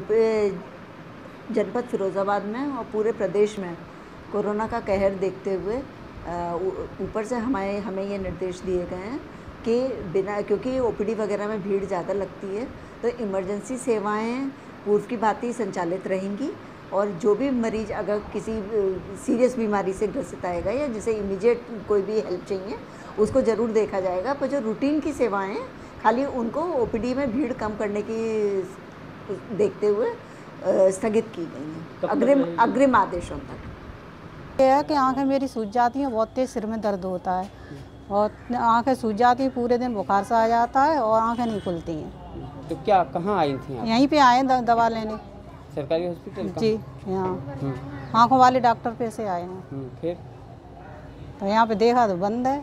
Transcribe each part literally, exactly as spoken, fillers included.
जनपद फिरोज़ाबाद में और पूरे प्रदेश में कोरोना का कहर देखते हुए ऊपर से हमें हमें ये निर्देश दिए गए हैं कि बिना, क्योंकि ओपीडी वगैरह में भीड़ ज़्यादा लगती है, तो इमरजेंसी सेवाएं पूर्व की भांति ही संचालित रहेंगी और जो भी मरीज़ अगर किसी सीरियस बीमारी से ग्रसित आएगा या जिसे इमीडिएट कोई भी हेल्प चाहिए उसको ज़रूर देखा जाएगा। पर जो रूटीन की सेवाएं खाली उनको ओपीडी में भीड़ कम करने की देखते हुए स्थगित की गई हैं अग्रिम अग्रिम आदेशों तक। यह है कि आंखें मेरी सूज जाती हैं, बहुत तेज़ सिर में दर्द होता है और आंखें सूज जाती हैं, पूरे दिन बुखार सा आ जाता है और आंखें नहीं खुलती हैं। तो क्या कहाँ आई थी आप? यहीं पे आए द, दवा लेने सरकारी हॉस्पिटल? जी यहाँ आँखों वाले डॉक्टर पे से आए हैं। फिर तो यहाँ पे देखा तो बंद है।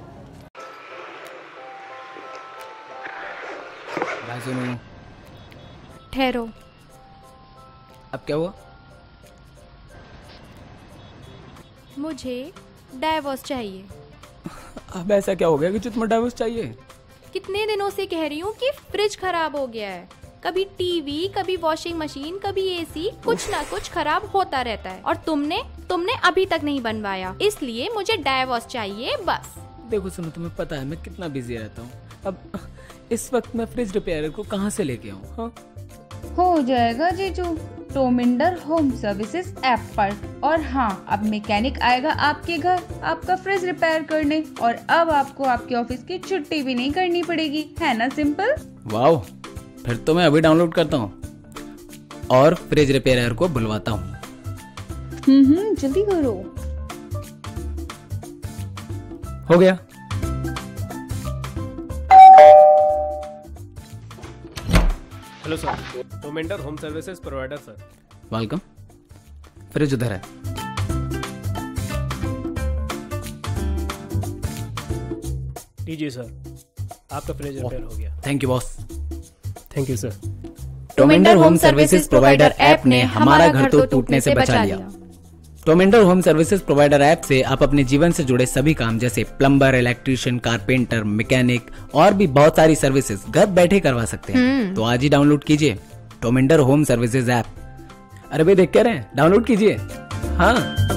ठहरो, अब क्या हुआ? मुझे डाइवोर्स चाहिए। अब ऐसा क्या हो गया कि तुम्हें डाइवोर्स चाहिए? कितने दिनों से कह रही हूँ कि फ्रिज खराब हो गया है, कभी टीवी, कभी वॉशिंग मशीन, कभी एसी, कुछ ना कुछ खराब होता रहता है और तुमने तुमने अभी तक नहीं बनवाया, इसलिए मुझे डाइवोर्स चाहिए बस। देखो सुनो, तुम्हें पता है मैं कितना बिजी रहता हूँ। अब इस वक्त मैं फ्रिज रिपेयर को कहाँ से लेके आऊँ? हाँ? हो जाएगा जीजू, टोमिंडर होम सर्विसेज ऐप पर। और हाँ, अब मैकेनिक आएगा आपके घर आपका फ्रिज रिपेयर करने और अब आपको आपके ऑफिस की छुट्टी भी नहीं करनी पड़ेगी, है ना सिंपल? वाओ, फिर तो मैं अभी डाउनलोड करता हूँ और फ्रिज रिपेयर को बुलवाता हूँ। हम्म हम्म जल्दी करो। हो गया। Hello sir, Tomender home services provider sir. Welcome. Fridge उधर है। लीजिए सर, आपका फ्रिज रिपेयर हो गया। Thank you boss. Thank you sir. Tomender home services provider app ने हमारा घर तो टूटने से बचा लिया। Tomender home services provider app से आप अपने जीवन से जुड़े सभी काम जैसे प्लम्बर, इलेक्ट्रीशियन, कारपेंटर, मैकेनिक और भी बहुत सारी सर्विसेज घर बैठे करवा सकते हैं। तो आज ही डाउनलोड कीजिए टोमेंडर होम सर्विसेज ऐप। अरे भाई देख कह रहे हैं, डाउनलोड कीजिए। हाँ।